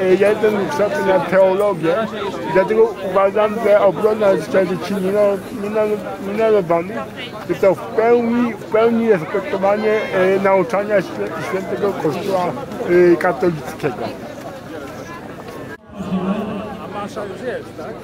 ja jestem kształcony na teologię, dlatego uważam, że obrona tradycji nienarodowanych to w pełni respektowanie nauczania świętego Kościoła katolickiego. A masza już jest, tak?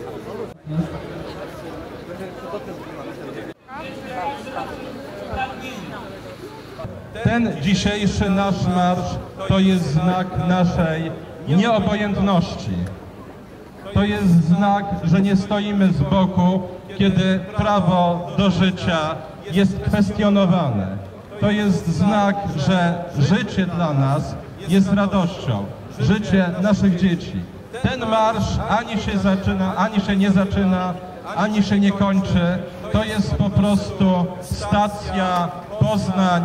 Ten dzisiejszy nasz marsz to jest znak naszej nieobojętności. To jest znak, że nie stoimy z boku, kiedy prawo do życia jest kwestionowane. To jest znak, że życie dla nas jest radością, życie naszych dzieci. Ten marsz ani się zaczyna, ani się nie zaczyna, ani się nie kończy. To jest po prostu stacja Poznań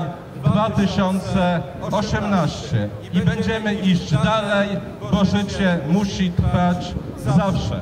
2018 i będziemy iść dalej, bo życie musi trwać zawsze.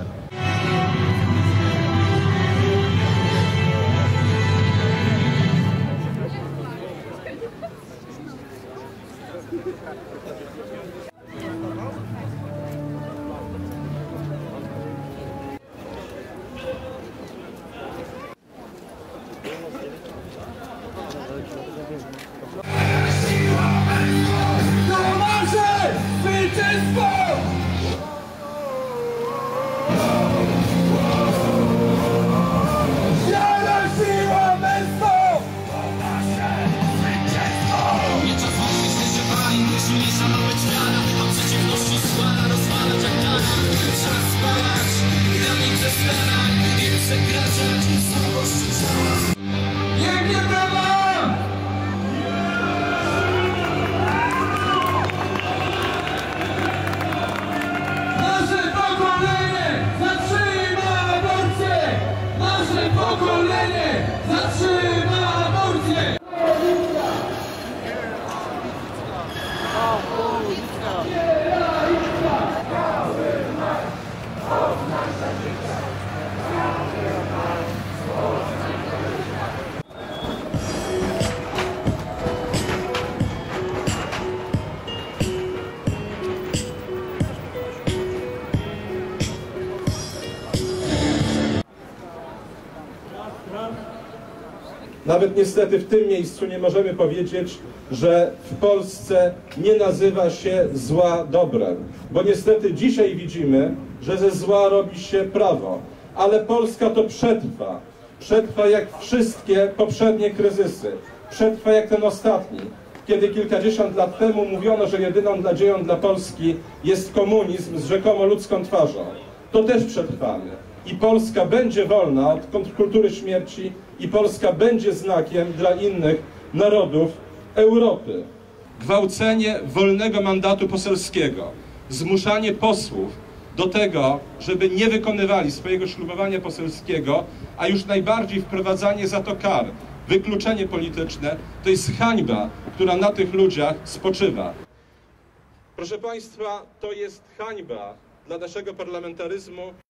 Nawet niestety w tym miejscu nie możemy powiedzieć, że w Polsce nie nazywa się zła dobrem. Bo niestety dzisiaj widzimy, że ze zła robi się prawo. Ale Polska to przetrwa. Przetrwa jak wszystkie poprzednie kryzysy. Przetrwa jak ten ostatni. Kiedy kilkadziesiąt lat temu mówiono, że jedyną nadzieją dla Polski jest komunizm z rzekomo ludzką twarzą. To też przetrwamy. I Polska będzie wolna od kontrkultury śmierci i Polska będzie znakiem dla innych narodów Europy. Gwałcenie wolnego mandatu poselskiego, zmuszanie posłów do tego, żeby nie wykonywali swojego ślubowania poselskiego, a już najbardziej wprowadzanie za to kar, wykluczenie polityczne, to jest hańba, która na tych ludziach spoczywa. Proszę Państwa, to jest hańba dla naszego parlamentaryzmu.